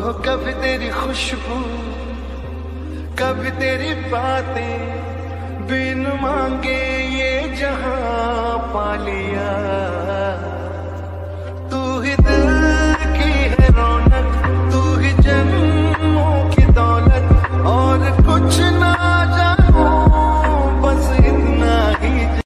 कभी तेरी खुशबू, कभी तेरी बातें, बिन मांगे ये जहां पा लिया।